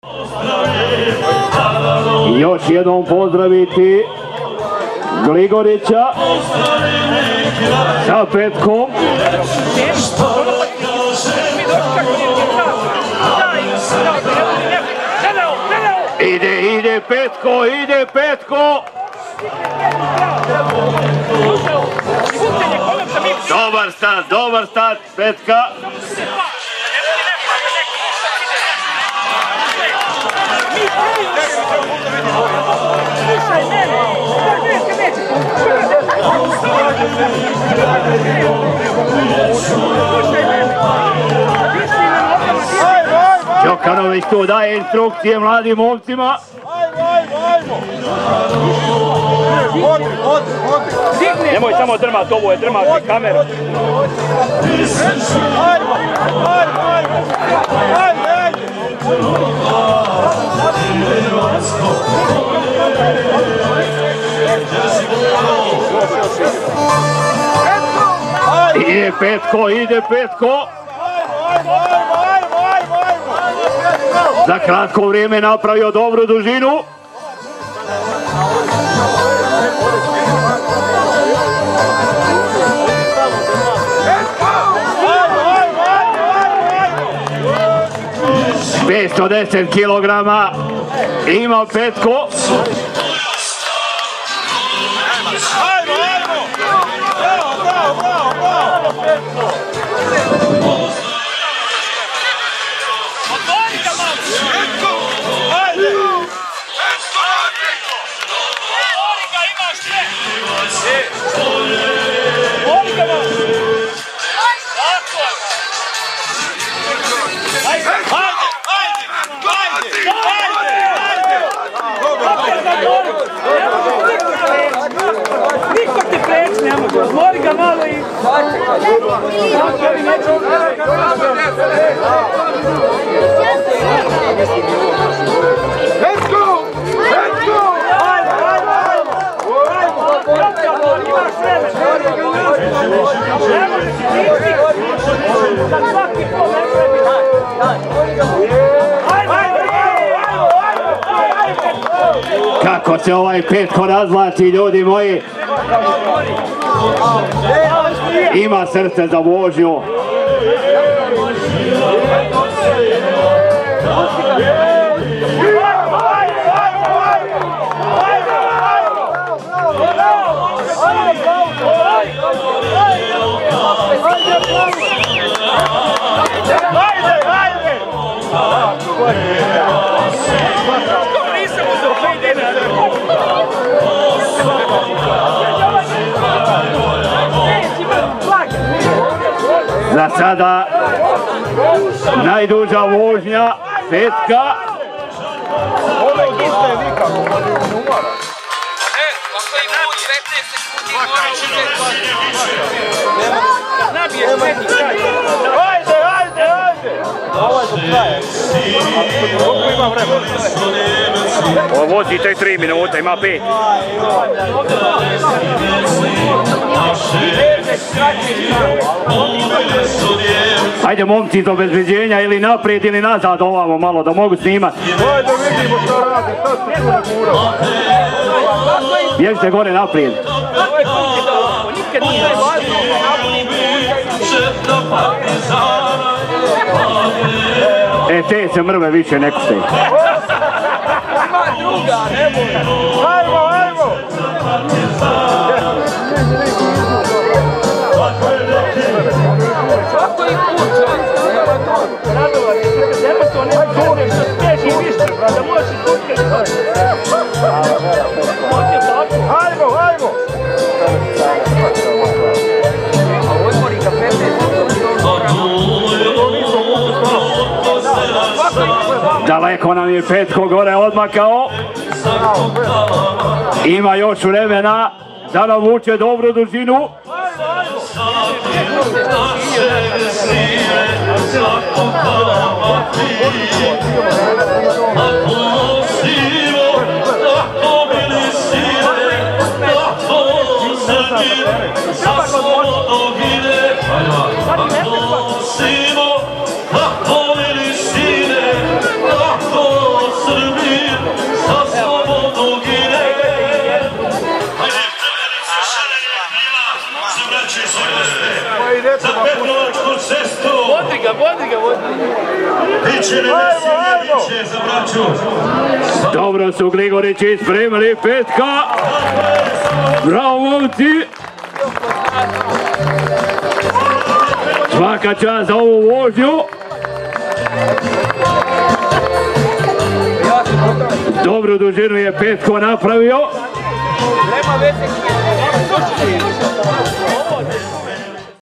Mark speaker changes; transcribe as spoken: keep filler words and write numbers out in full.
Speaker 1: Još jednom pozdraviti Gligorića sa petkom. Ide, ide Petko, ide Petko. Dobar start, dobar start Petka. Đokanović tu daje instrukcije mladim momcima. Nemoj samo drmat, ovo je drmat i kamera. Ide Petko, ide Petko. Za kratko vrijeme napravio dobru dužinu. petsto deset kilograma ima Petko.
Speaker 2: Niko ti preći ne može, mori ga malo i... Let's go! Let's go! Ajmo, ajmo, ajmo! Ajmo, imaš vreme! Ne možeš ti za svaki pol ne trebi. Ajmo, ajmo, ajmo!
Speaker 1: Kako se ovaj Petko razvlači, ljudi moji. Ima srce za vožnju. Za sada najduža vožnja Petka.
Speaker 3: Ovo isto je nikako, ovo je numara.
Speaker 4: E, ako je put petnaest sekundi gore,
Speaker 3: Ajde, ajde, ajde! Ovo je do kraja. Koliko ima vremena?
Speaker 1: Ovo vozi tek tri minuta, ima pet. Ajde momci iz obezbeđenja ili naprijed ili nazad ovamo malo da mogu snimati.
Speaker 3: Ajde vidimo što radi, sad se tu ne murao.
Speaker 1: Bježite gore naprijed. E, te se mrve više ne kuste.
Speaker 3: Ajmo, ajmo!
Speaker 2: Svako i put, Radovan, nema to, nema to, nema to, teži više, brada, možeš i tutke što.
Speaker 3: Ajmo, ajmo!
Speaker 2: A odmori ga petnaest.
Speaker 1: Daleko nam je Petko gore odmakao. Ima još vremena da navuče dobru dužinu.
Speaker 3: za Petrovačku cestu.
Speaker 2: Vodi ga, vodi ga, vodi ga.
Speaker 3: Biće nevesinje, biće za braću.
Speaker 1: Dobro su Gligorići spremili petka. Bravo momci. Svaka čast za ovu vožnju. Dobru dužinu je Petko napravio.
Speaker 2: Nema veze.